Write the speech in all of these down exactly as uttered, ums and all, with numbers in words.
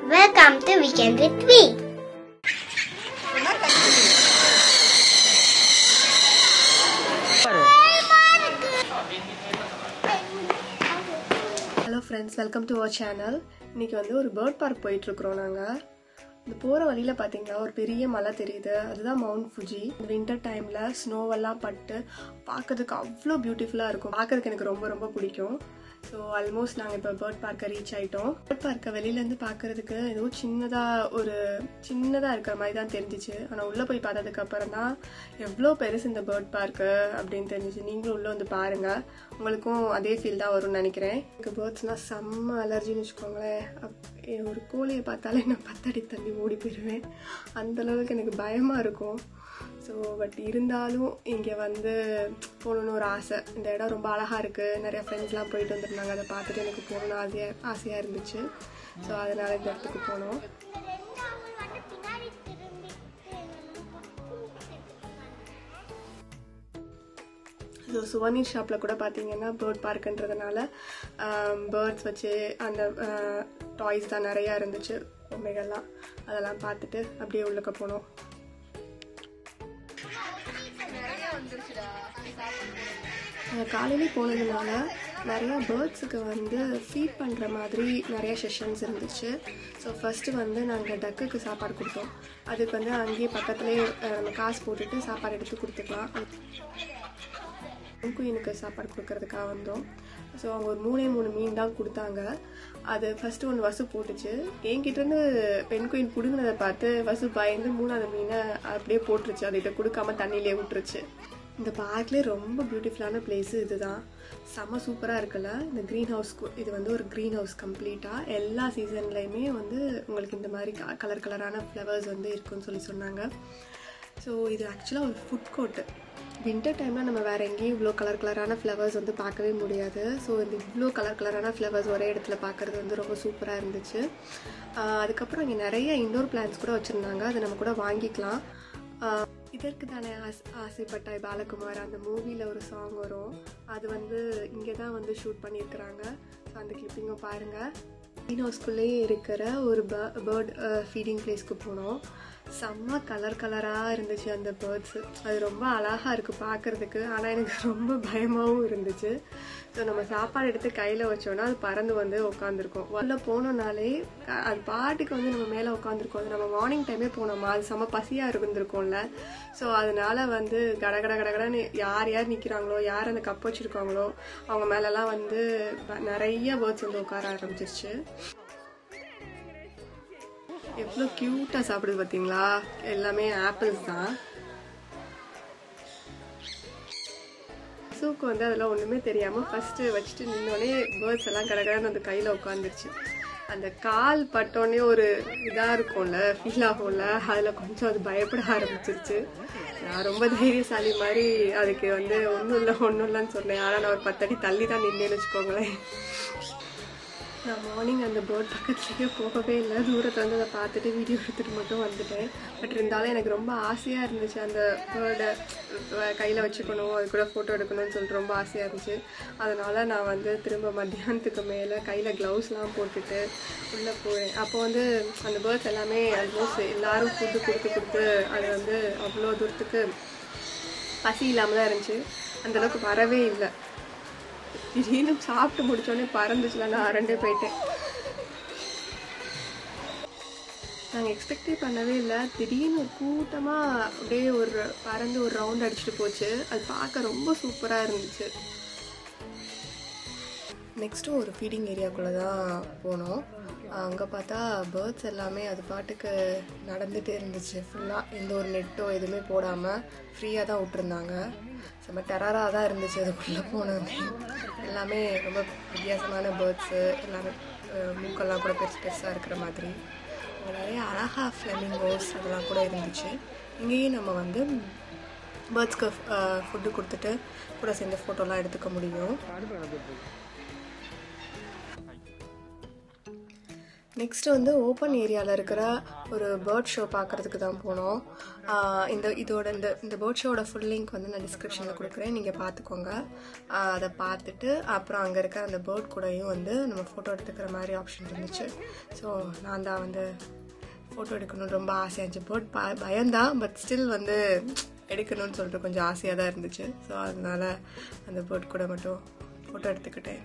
Welcome to Weekend with V. Hello friends, welcome to our channel. இன்னைக்கு வந்து ஒரு bird park போயிட்டு இருக்கோம் நாங்க. இந்த போற வழியில பாத்தீங்கன்னா ஒரு பெரிய மலை தெரியுது. அதுதான் மவுண்ட் ஃபுஜி. இந்த வின்டர் டைம்ல ஸ்னோவெல்லாம் பட்டு பார்க்கிறதுக்கு அவ்வளோ பியூட்டிஃபுல்லா இருக்கும். பார்க்கிறதுக்கு எனக்கு ரொம்ப ரொம்ப பிடிக்கும். ஸோ ஆல்மோஸ்ட் நாங்கள் இப்போ பேர்ட் பார்க்கை ரீச் ஆகிட்டோம். பேர்ட் பார்க்கை வெளியிலேருந்து பார்க்கறதுக்கு ஏதோ சின்னதாக ஒரு சின்னதாக இருக்கிற மாதிரி தான் தெரிஞ்சிச்சு. ஆனால் உள்ளே போய் பார்த்ததுக்கு அப்புறம் தான் எவ்வளோ பெருசு இந்த பேர்ட் பார்க்கு அப்படின்னு தெரிஞ்சிச்சு. நீங்களும் உள்ளே வந்து பாருங்கள், உங்களுக்கும் அதே ஃபீல் தான் வரும்னு நினைக்கிறேன். எனக்கு பேர்ட்ஸ்னால் செம்ம அலர்ஜின்னு வச்சுக்கோங்களேன். ஒரு கோழியை பார்த்தாலே நான் பத்தடி தள்ளி ஓடி போயிடுவேன். அந்தளவுக்கு எனக்கு பயமாக இருக்கும். ஸோ பட் இருந்தாலும் இங்கே வந்து போகணுன்னு ஒரு ஆசை. இந்த இடம் ரொம்ப அழகாக இருக்குது. நிறையா ஃப்ரெண்ட்ஸ்லாம் போயிட்டு வந்துருந்தாங்க. அதை பார்த்துட்டு எனக்கு போகணுன்னு ஆசையாக ஆசையாக இருந்துச்சு. ஸோ அதனால் இந்த இடத்துக்கு போனோம். ஸோ சுவனீர் ஷாப்பில் கூட பார்த்தீங்கன்னா பேர்ட் பார்க்குன்றதுனால பேர்ட்ஸ் வச்சு அந்த டாய்ஸ் தான் நிறையா இருந்துச்சு. பொம்மைகள்லாம் அதெல்லாம் பார்த்துட்டு அப்படியே உள்ளக்க போனோம். காலையிலே போனதுனால நிறையா பேர்ட்ஸுக்கு வந்து ஃபீட் பண்ணுற மாதிரி நிறைய செஷன்ஸ் இருந்துச்சு. ஸோ ஃபஸ்ட்டு வந்து நாங்கள் டக்குக்கு சாப்பாடு கொடுத்தோம். அதுக்கு வந்து அங்கேயே பக்கத்துலேயே நம்ம காசு போட்டுட்டு சாப்பாடு எடுத்து கொடுத்துக்கலாம். பெண்குயினுக்கு சாப்பாடு கொடுக்கறதுக்காக வந்தோம். ஸோ அவங்க ஒரு மூணே மூணு மீன் தான் கொடுத்தாங்க. அது ஃபஸ்ட்டு ஒன்று வசு போட்டுச்சு. என்கிட்டேருந்து பெண்குயின் பிடுங்கினதை பார்த்து வசு பயந்து மூணாவது மீனை அப்படியே போட்டுருச்சு. அதுகிட்ட கொடுக்காம தண்ணியிலே விட்டுருச்சு. இந்த பார்க்லேயே ரொம்ப பியூட்டிஃபுல்லான பிளேஸு இது தான். செம்ம சூப்பராக இருக்குல்ல. இந்த க்ரீன் ஹவுஸ், இது வந்து ஒரு க்ரீன் ஹவுஸ் கம்ப்ளீட்டாக எல்லா சீசன்லேயுமே வந்து உங்களுக்கு இந்த மாதிரி கலர் கலரான ஃப்ளவர்ஸ் வந்து இருக்குன்னு சொல்லி சொன்னாங்க. ஸோ இது ஆக்சுவலாக ஒரு ஃபுட் கோர்ட்டு. வின்டர் டைமில் நம்ம வேறு எங்கேயும் இவ்வளோ கலர் கலரான ஃப்ளவர்ஸ் வந்து பார்க்கவே முடியாது. ஸோ இந்த இவ்வளோ கலர் கலரான ஃப்ளவர்ஸ் ஒரே இடத்துல பார்க்குறது வந்து ரொம்ப சூப்பராக இருந்துச்சு. அதுக்கப்புறம் இங்கே நிறைய இன்டோர் பிளான்ஸ் கூட வச்சுருந்தாங்க. அதை நம்ம கூட வாங்கிக்கலாம். இதற்கு தானே ஆஸ் ஆசைப்பட்டாய் பாலகுமார் அந்த மூவியில் ஒரு சாங் வரும். அது வந்து இங்கே தான் வந்து ஷூட் பண்ணியிருக்கிறாங்க. ஸோ அந்த கிளிப்பிங்கை பாருங்கள். க்ரீன் ஹவுஸ்குள்ளேயே இருக்கிற ஒரு பேர்ட் ஃபீடிங் பிளேஸ்க்கு போனோம். செம்ம கலர் கலராக இருந்துச்சு அந்த பேர்ட்ஸு. அது ரொம்ப அழகாக இருக்குது பார்க்குறதுக்கு. ஆனால் எனக்கு ரொம்ப பயமாகவும் இருந்துச்சு. ஸோ நம்ம சாப்பாடு எடுத்து கையில் வச்சோன்னா அது பறந்து வந்து உட்காந்துருக்கோம். உள்ளே போனோன்னாலே அது பாட்டுக்கு வந்து நம்ம மேலே உட்காந்துருக்கோம். அது நம்ம மார்னிங் டைமே போனோமா, அது செம்ம பசியாக இருந்திருக்கோம்ல. ஸோ அதனால வந்து கட கட கடகடன்னு யார் யார் நிற்கிறாங்களோ, யார் அந்த கப் வச்சுருக்காங்களோ அவங்க மேலெலாம் வந்து நிறைய பேர்ட்ஸ் வந்து உட்கார ஆரம்பிச்சிருச்சு. எவ்வளோ க்யூட்டாக சாப்பிடுது பார்த்தீங்களா. எல்லாமே ஆப்பிள்ஸ் தான். சூக்கு வந்து அதெல்லாம் ஒன்றுமே தெரியாமல் ஃபஸ்ட்டு வச்சுட்டு நின்னோடனே பேர்ட்ஸ் எல்லாம் கடகடன்னு அந்த கையில் உட்காந்துருச்சு. அந்த கால் பட்டோடனே ஒரு இதாக இருக்கும்ல, ஃபீல் ஆகும்ல, அதில் கொஞ்சம் அது பயப்பட ஆரம்பிச்சிருச்சு. நான் ரொம்ப தைரியசாலி மாதிரி அதுக்கு வந்து ஒன்றும் இல்லை ஒன்றும் இல்லைன்னு சொன்னேன். ஆனால் நான் ஒரு பத்தடி தள்ளி தான் நின்னேன்னு வச்சுக்கோங்களேன். நான் மார்னிங் அந்த பேர்ட் பக்கத்துலேயே போகவே இல்லை. தூரத்தில் வந்து அதை பார்த்துட்டு வீடியோ எடுத்துகிட்டு மட்டும் வந்துட்டேன். பட் இருந்தாலும் எனக்கு ரொம்ப ஆசையாக இருந்துச்சு அந்த பேர்டை கையில் வச்சுக்கணும், அது கூட ஃபோட்டோ எடுக்கணும்னு சொல்லிட்டு ரொம்ப ஆசையாக இருந்துச்சு. அதனால் நான் வந்து திரும்ப மத்தியானத்துக்கு மேலே கையில் க்ளவுஸ்லாம் போட்டுட்டு உள்ளே போவேன். அப்போ வந்து அந்த பேர்ட்ஸ் எல்லாமே ஆல்மோஸ்ட் எல்லோரும் ஃபுட்டு கொடுத்து கொடுத்து அது வந்து அவ்வளோ தூரத்துக்கு பசி இல்லாமல் தான் இருந்துச்சு. அந்தளவுக்கு வரவே இல்லை. திடீர்னு சாப்பிட்டு முடிச்சோடனே பறந்துச்சுல, நான் அரண்டே போயிட்டேன். நாங்கள் எக்ஸ்பெக்டே பண்ணவே இல்லை. திடீர்னு ஒரு கூட்டமாக அப்படியே ஒரு பறந்து ஒரு ரவுண்ட் அடிச்சுட்டு போச்சு. அது பார்க்க ரொம்ப சூப்பராக இருந்துச்சு. நெக்ஸ்ட்டு ஒரு ஃபீடிங் ஏரியாக்குள்ளே தான் போனோம். அங்கே பார்த்தா பேர்ட்ஸ் எல்லாமே அது பாட்டுக்கு நடந்துகிட்டே இருந்துச்சு. ஃபுல்லாக எந்த ஒரு நெட்டோ எதுவுமே போடாமல் ஃப்ரீயாக தான் விட்டுருந்தாங்க. செம்ம டெரராக தான் இருந்துச்சு அதுக்குள்ளே போனது. எல்லாமே ரொம்ப வித்தியாசமான பேர்ட்ஸு, எல்லாமே மூக்கெல்லாம் கூட பெருசு பெருசாக இருக்கிற மாதிரி நிறைய அழகாக ஃப்ளெமிங்கோஸ் அதெல்லாம் கூட இருந்துச்சு. இங்கேயும் நம்ம வந்து பேர்ட்ஸ்க்கு ஃபுட்டு கொடுத்துட்டு கூட சேர்ந்து ஃபோட்டோலாம் எடுத்துக்க முடியும். நெக்ஸ்ட்டு வந்து ஓப்பன் ஏரியாவில் இருக்கிற ஒரு பேர்ட் ஷோ பார்க்குறதுக்கு தான் போனோம். இந்த இதோட இந்த இந்த பேர்ட் ஷோவோட ஃபுல் லிங்க் வந்து நான் டிஸ்கிரிப்ஷனில் கொடுக்குறேன், நீங்கள் பார்த்துக்கோங்க. அதை பார்த்துட்டு அப்புறம் அங்கே இருக்கிற அந்த பேர்ட் கூடயும் வந்து நம்ம ஃபோட்டோ எடுத்துக்கிற மாதிரி ஆப்ஷன் இருந்துச்சு. ஸோ நான் தான் வந்து ஃபோட்டோ எடுக்கணும்னு ரொம்ப ஆசையாக இருந்துச்சு. பேர்ட் ப பயந்தான் பட் ஸ்டில் வந்து எடுக்கணும்னு சொல்லிட்டு கொஞ்சம் ஆசையாக தான் இருந்துச்சு. ஸோ அதனால் அந்த பேர்ட் கூட மட்டும் ஃபோட்டோ எடுத்துக்கிட்டேன்.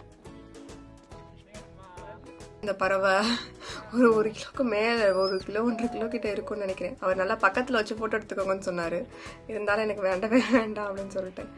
இந்த பறவை ஒரு ஒரு கிலோக்கு மேலே ஒரு கிலோ ஒன்றரை கிலோ கிட்ட இருக்கும்னு நினைக்கிறேன். அவர் நல்லா பக்கத்தில் வச்சு ஃபோட்டோ எடுத்துக்கோங்கன்னு சொன்னார். இருந்தாலும் எனக்கு வேண்டவே வேண்டாம் அப்படின்னு சொல்லிட்டேன்.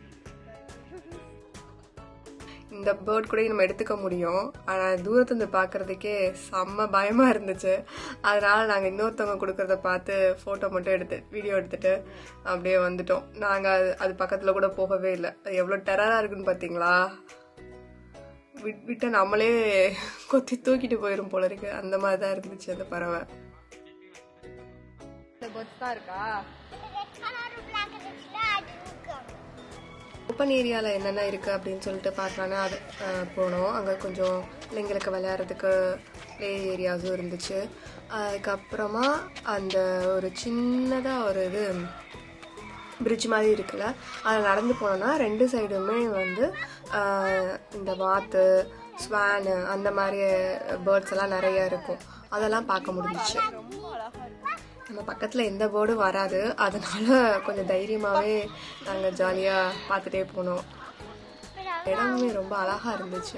இந்த பேர்ட் கூட நம்ம எடுத்துக்க முடியும், ஆனால் தூரத்துலேருந்து பார்க்குறதுக்கே செம்ம பயமாக இருந்துச்சு. அதனால் நாங்கள் இன்னொருத்தவங்க கொடுக்குறத பார்த்து ஃபோட்டோ மட்டும் எடுத்து வீடியோ எடுத்துகிட்டு அப்படியே வந்துட்டோம். நாங்கள் அது அது பக்கத்தில் கூட போகவே இல்லை. அது எவ்வளோ டெரராக இருக்குன்னு பார்த்தீங்களா? விட் விட்ட நம்மளே கொத்தி தூக்கிட்டு போயிடும் போல இருக்கு, அந்த மாதிரி தான் இருந்துச்சு அந்த பறவை. ஓப்பன் ஏரியாவில் என்னென்ன இருக்குது அப்படின்னு சொல்லிட்டு பார்க்கலான்னு அது போனோம். அங்கே கொஞ்சம் பிள்ளைங்களுக்கு விளையாடுறதுக்கு ப்ளே ஏரியாஸும் இருந்துச்சு. அதுக்கப்புறமா அந்த ஒரு சின்னதாக ஒரு இது பிரிட்ஜ் மாதிரி இருக்குல்ல, அதில் நடந்து போனோன்னா ரெண்டு சைடுமே வந்து இந்த வாத்து, ஸ்வானு அந்த மாதிரி பேர்ட்ஸ் எல்லாம் நிறைய இருக்கும். அதெல்லாம் பார்க்க முடிஞ்சிச்சு. நம்ம பக்கத்தில் எந்த பேர்டும் வராது, அதனால கொஞ்சம் தைரியமாகவே நாங்கள் ஜாலியாக பார்த்துட்டே போனோம். இடமே ரொம்ப அழகாக இருந்துச்சு.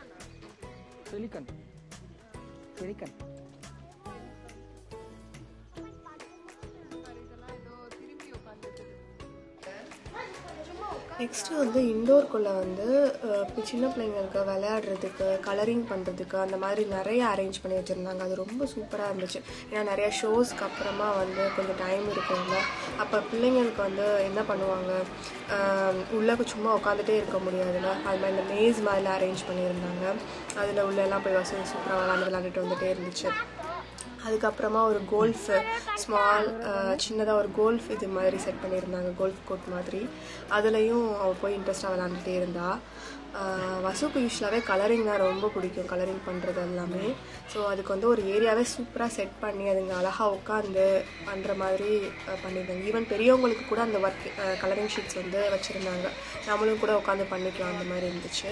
நெக்ஸ்ட்டு வந்து இண்டோர்க்குள்ளே வந்து சின்ன பிள்ளைங்களுக்கு விளையாடுறதுக்கு, கலரிங் பண்ணுறதுக்கு அந்த மாதிரி நிறைய அரேஞ்ச் பண்ணி வச்சுருந்தாங்க. அது ரொம்ப சூப்பராக இருந்துச்சு. ஏன்னா நிறையா ஷோஸ்க்கு அப்புறமா வந்து கொஞ்சம் டைம் இருக்கும்ல, அப்போ பிள்ளைங்களுக்கு வந்து என்ன பண்ணுவாங்க, உள்ளே சும்மா உட்காந்துட்டே இருக்க முடியாதுல்ல, அது மாதிரி இந்த மேஸ் மாதிரிலாம் அரேஞ்ச் பண்ணியிருந்தாங்க. அதில் உள்ளெல்லாம் போய் வசதி சூப்பராக விளாண்டு விளாண்டுட்டு வந்துகிட்டே இருந்துச்சு. அதுக்கப்புறமா ஒரு கோல்ஃப் ஸ்மால் சின்னதாக ஒரு கோல்ஃப் இது மாதிரி செட் பண்ணியிருந்தாங்க, கோல்ஃப் கோர்ட் மாதிரி. அதுலேயும் அவள் போய் இன்ட்ரெஸ்டாக விளாண்டுட்டே இருந்தா. வசுக்கு யூஸ்வலாகவே கலரிங் தான் ரொம்ப பிடிக்கும், கலரிங் பண்ணுறது எல்லாமே. ஸோ அதுக்கு வந்து ஒரு ஏரியாவே சூப்பராக செட் பண்ணி அதுங்க அழகாக உட்காந்து பண்ணுற மாதிரி பண்ணியிருந்தாங்க. ஈவன் பெரியவங்களுக்கு கூட அந்த ஒர்க் கலரிங் ஷீட்ஸ் வந்து வச்சுருந்தாங்க, நம்மளும் கூட உட்காந்து பண்ணிக்கலாம், அந்த மாதிரி இருந்துச்சு.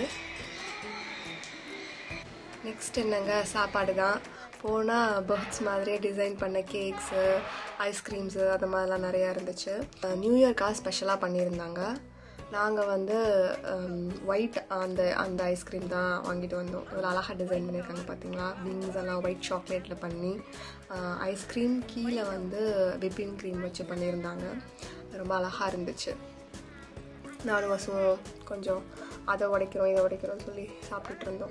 நெக்ஸ்ட் என்னங்க, சாப்பாடு தான். போனால் பேர்ட்ஸ் மாதிரியே டிசைன் பண்ண கேக்ஸு, ஐஸ்கிரீம்ஸு அது மாதிரிலாம் நிறையா இருந்துச்சு. நியூ இயர்க்காக ஸ்பெஷலாக பண்ணியிருந்தாங்க. நாங்கள் வந்து ஒயிட் அந்த அந்த ஐஸ்கிரீம் தான் வாங்கிட்டு வந்தோம். இவ்வளோ அழகாக டிசைன் பண்ணியிருக்காங்க பார்த்தீங்களா, விங்ஸ் எல்லாம் ஒயிட் சாக்லேட்டில் பண்ணி, ஐஸ்கிரீம் கீழே வந்து விப்பிங் க்ரீம் வச்சு பண்ணியிருந்தாங்க. ரொம்ப அழகாக இருந்துச்சு. நானும் வசுவும் கொஞ்சம் அதை உடைக்கிறோம் இதை உடைக்கிறோம்னு சொல்லி சாப்பிட்டுட்டு இருந்தோம்.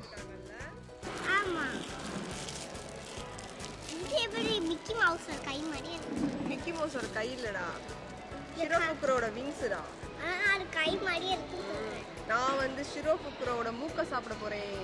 மிக்கி மவுஸோட கை மாதிரி இருக்கு. மிக்கி மவுஸோட கை இல்லடா, ஷிரோஃபுக்ரோட விங்ஸ்டா. அது கை மாதிரி இருக்கு. நான் வந்து ஷிரோஃபுக்ரோட மூக்க சாப்பிட போறேன்.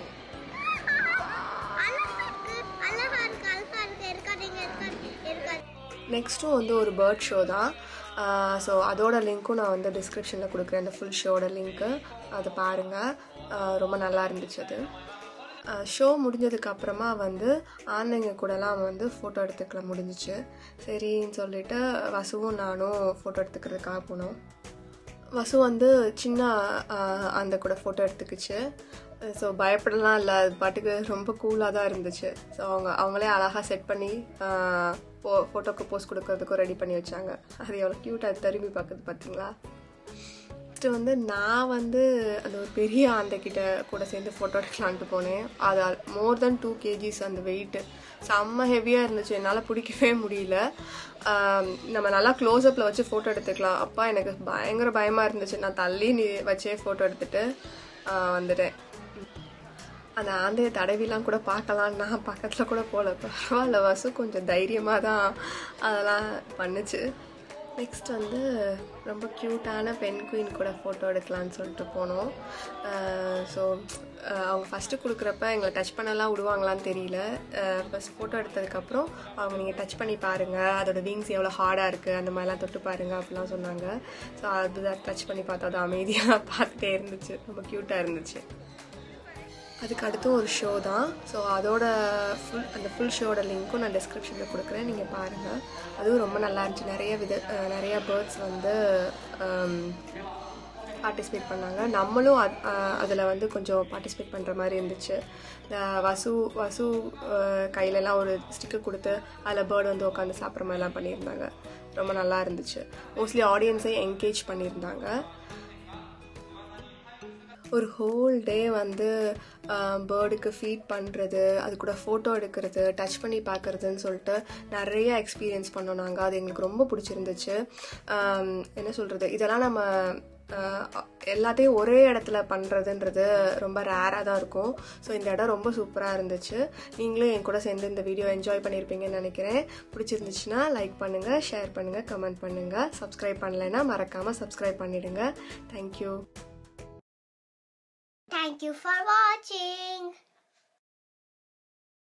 அழகா இருக்கு, அழகா இருக்கு, அழகா இருக்கு. இருக்காதீங்க, இருக்காதீங்க. நெக்ஸ்ட்டும் வந்து ஒரு பேர்ட் ஷோ தான். ஸோ அதோட லிங்க்கும் நான் வந்து டிஸ்கிரிப்ஷனில் கொடுக்குறேன், அந்த ஃபுல் ஷோட லிங்க்கு. அதை பாருங்கள், ரொம்ப நல்லா இருந்துச்சு அது. ஷோ முடிஞ்சதுக்கு அப்புறமா வந்து ஆன்லைங்க கூடலாம் வந்து ஃபோட்டோ எடுத்துக்கலாம் முடிஞ்சிச்சு. சரின்னு சொல்லிட்டு வசுவும் நானும் ஃபோட்டோ எடுத்துக்கிறதுக்காக போனோம். வசு வந்து சின்ன அந்த கூட ஃபோட்டோ எடுத்துக்கிச்சு. ஸோ பயப்படலாம் இல்லை, அது பாட்டுக்கு ரொம்ப கூலாக தான் இருந்துச்சு. ஸோ அவங்க அவங்களே அழகாக செட் பண்ணி ஃபோ ஃபோட்டோக்கு போஸ்ட் கொடுக்கறதுக்கும் ரெடி பண்ணி வச்சாங்க. அது எவ்வளோ க்யூட்டாக திரும்பி பார்க்குறது பார்த்தீங்களா. நெக்ஸ்ட்டு வந்து நான் வந்து அந்த ஒரு பெரிய ஆந்தைக்கிட்ட கூட சேர்ந்து ஃபோட்டோ எடுக்கலான்ட்டு போனேன். அது மோர் தென் டூ கேஜிஸ் அந்த வெயிட்டு, செம்ம ஹெவியாக இருந்துச்சு, என்னால் பிடிக்கவே முடியல. நம்ம நல்லா க்ளோஸ்அப்பில் வச்சு ஃபோட்டோ எடுத்துக்கலாம். அப்பா எனக்கு பயங்கர பயமாக இருந்துச்சு. நான் தள்ளி நீ வச்சே ஃபோட்டோ எடுத்துகிட்டு வந்துட்டேன். அந்த ஆந்தையை தடவிலாம் கூட பார்க்கலாம், நான் பக்கத்தில் கூட போகல. பரவாயில்ல, வசு கொஞ்சம் தைரியமாக தான் அதெல்லாம் பண்ணுச்சு. நெக்ஸ்ட் வந்து ரொம்ப க்யூட்டான பென் குயின் கூட ஃபோட்டோ எடுக்கலான்னு சொல்லிட்டு போனோம். ஸோ அவங்க ஃபஸ்ட்டு கொடுக்குறப்ப எங்களை டச் பண்ணலாம் விடுவாங்களான்னு தெரியல. ஃபஸ்ட் ஃபோட்டோ எடுத்ததுக்கப்புறம் அவங்க நீங்கள் டச் பண்ணி பாருங்கள், அதோடய விங்ஸ் எவ்வளோ ஹார்டாக இருக்குது, அந்த மாதிரிலாம் தொட்டு பாருங்கள் அப்படிலாம் சொன்னாங்க. ஸோ அது டச் பண்ணி பார்த்தா அது அமைதியாக பார்த்துட்டே இருந்துச்சு, ரொம்ப க்யூட்டாக இருந்துச்சு. அதுக்கு அடுத்து ஒரு ஷோ தான். ஸோ அதோட ஃபுல் அந்த ஃபுல் ஷோட லிங்க்கும் நான் டிஸ்கிரிப்ஷனில் கொடுக்குறேன், நீங்கள் பாருங்கள். அதுவும் ரொம்ப நல்லா இருந்துச்சு. நிறைய வித நிறையா பேர்ட்ஸ் வந்து பார்ட்டிசிபேட் பண்ணாங்க. நம்மளும் அது அதில் வந்து கொஞ்சம் பார்ட்டிசிபேட் பண்ணுற மாதிரி இருந்துச்சு. வசு வசு கையிலலாம் ஒரு ஸ்டிக்கர் கொடுத்து அதில் பேர்டு வந்து உட்காந்து சாப்பிட்ற மாதிரிலாம் பண்ணியிருந்தாங்க. ரொம்ப நல்லா இருந்துச்சு. மோஸ்ட்லி ஆடியன்ஸை என்கேஜ் பண்ணியிருந்தாங்க. ஒரு ஹோல் டே வந்து பேர்டுக்கு ஃபீட் பண்ணுறது, அது கூட ஃபோட்டோ எடுக்கிறது, டச் பண்ணி பார்க்குறதுன்னு சொல்லிட்டு நிறைய எக்ஸ்பீரியன்ஸ் பண்ணோம் நாங்கள். அது எங்களுக்கு ரொம்ப பிடிச்சிருந்துச்சு. என்ன சொல்கிறது, இதெல்லாம் நம்ம எல்லாத்தையும் ஒரே இடத்துல பண்ணுறதுன்றது ரொம்ப ரேராக தான் இருக்கும். ஸோ இந்த இடம் ரொம்ப சூப்பராக இருந்துச்சு. நீங்களும் என் கூட சேர்ந்து இந்த வீடியோ என்ஜாய் பண்ணியிருப்பீங்கன்னு நினைக்கிறேன். பிடிச்சிருந்துச்சுன்னா லைக் பண்ணுங்கள், ஷேர் பண்ணுங்கள், கமெண்ட் பண்ணுங்கள். சப்ஸ்கிரைப் பண்ணலைன்னா மறக்காமல் சப்ஸ்கிரைப் பண்ணிவிடுங்க. Thank you. Thank you for watching.